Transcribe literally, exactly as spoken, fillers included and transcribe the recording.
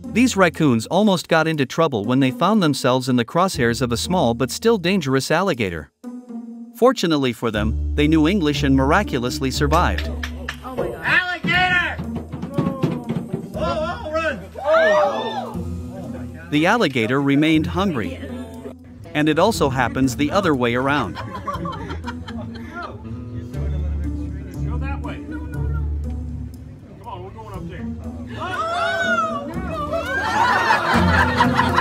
These raccoons almost got into trouble when they found themselves in the crosshairs of a small but still dangerous alligator. Fortunately for them, they knew English and miraculously survived. Oh my God. Alligator! Oh, oh, run! Oh. The alligator remained hungry. And it also happens the other way around. Go that way. Come on, we're going up there.